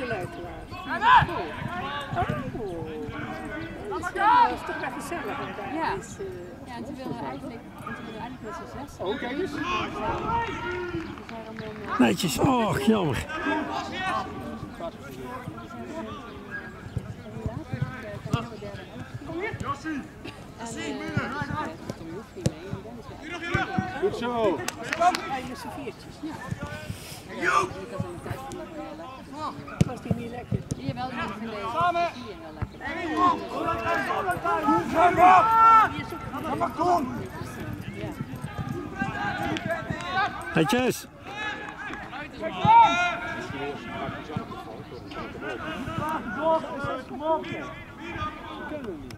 geluid te laten. Dat is toch wel gezellig. Ja. Ja, en toen wilden we eigenlijk met z'n zes. Oh, kijk eens. Netjes, oh jammer. Goed zo. Eigen serveertjes. Ja. Was die niet lekker? Jawel, die vind ik samen. Netjes. Kom op.